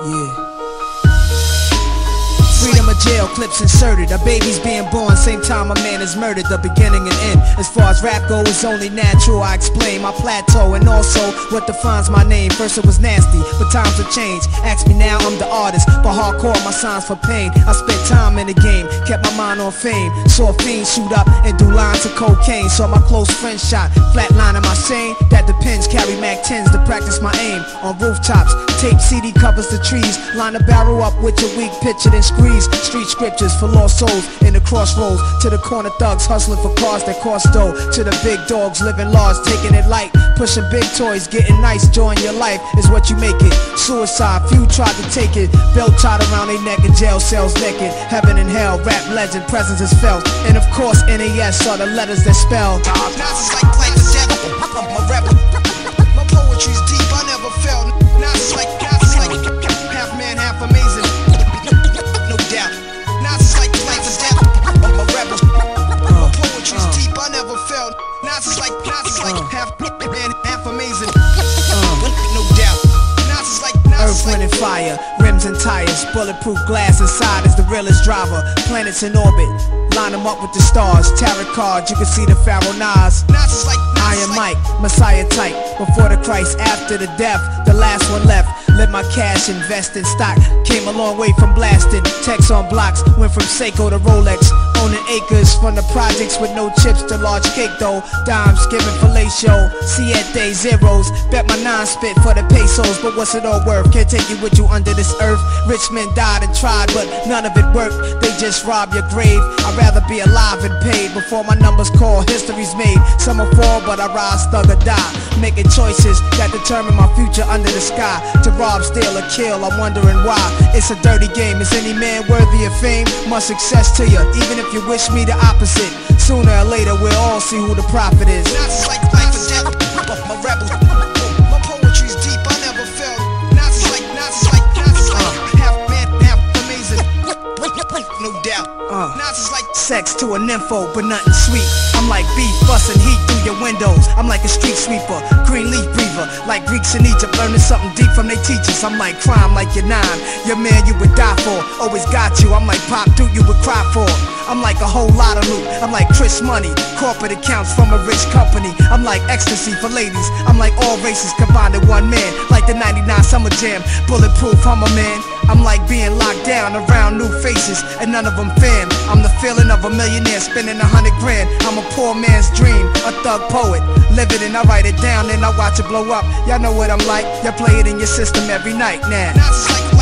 Yeah. Freedom of jail, clips inserted. A baby's being born, same time a man is murdered. The beginning and end. As far as rap goes, it's only natural. I explain my plateau and also what defines my name. First it was nasty, but times have changed. Ask me now, I'm the artist. But hardcore, my signs for pain. I spent time in the game, kept my mind on fame. Saw fiends shoot up and do lines of cocaine. Saw my close friend shot, flatline in my sane. That depends, carry Mac 10s to practice my aim. On rooftops, tape CD covers the trees. Line the barrel up with your weak picture then squeeze. Street scriptures for lost souls in the crossroads. To the corner thugs hustling for cars that cost dough. To the big dogs living large, taking it light. Pushing big toys, getting nice. Joy in your life is what you make it. Suicide, few tried to take it. Belt tied around their neck in jail cells naked. Heaven and hell, rap legend, presence is felt. And of course NAS are the letters that spell. Nazis like the devil, I'm a rebel. My poetry's deep, I never felt. Nazis like half man, half amazing. No doubt. Nazis like the devil, I'm a rebel. My poetry's deep, I never felt. Nazis like half man, half amazing. No doubt. Nazis like Earth, wind and fire, rims and tires, bulletproof glass inside is the realest driver. Planets in orbit, line them up with the stars. Tarot cards, you can see the Pharaoh Nas. Nazis like Iron Mike, Messiah type. Before the Christ, after the death, the last one left. Let my cash invest in stock. Came a long way from blasting. Text on blocks, went from Seiko to Rolex. Owning acres from the projects with no chips to large cake though. Dimes giving fellatio, siete zeros. Bet my non-spit for the pesos, but what's it all worth? Can't take you with you under this earth. Rich men died and tried, but none of it worked. They just rob your grave. I'd rather be alive and paid before my numbers call. History's made. Some will fall, but I rise, thug or die. Making choices that determine my future under the sky. To rob, steal, or kill, I'm wondering why. It's a dirty game. Is any man worthy of fame? Much success to you, even if you wish me the opposite. Sooner or later, we'll all see who the prophet is. Nazis like the devil, I'm a rebel. My poetry's deep, I never felt. Nazis like half man, half amazing. No doubt. Nazis like sex to a nympho, but nothing sweet. I'm like beef busting heat through your windows. I'm like a street sweeper, green leaf breather. Like Greeks in Egypt, learning something deep from their teachers. I'm like crime, like your nine. Your man you would die for, always got you. I'm like Pop Duke, you would cry for. I'm like a whole lot of loot. I'm like Chris Money, corporate accounts from a rich company. I'm like ecstasy for ladies. I'm like all races combined in one man. Like the 99 Summer Jam, bulletproof, I'm a man. I'm like being locked down around new faces, and none of them fam. I'm the feeling of a millionaire spending 100 grand. I'm a poor man's dream, a thug poet. Live it and I write it down and I watch it blow up. Y'all know what I'm like, y'all play it in your system every night now. Nazis like